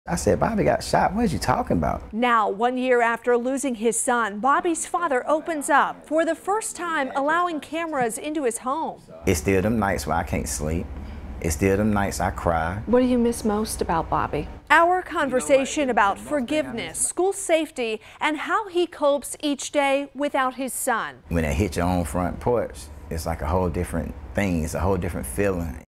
I said, Bobby got shot. What are you talking about? Now, 1 year after losing his son, Bobby's father opens up for the first time, allowing cameras into his home. It's still them nights where I can't sleep. It's still them nights I cry. What do you miss most about Bobby? Our conversation about forgiveness, school safety, and how he copes each day without his son. When it hit your own front porch, it's like a whole different thing. It's a whole different feeling.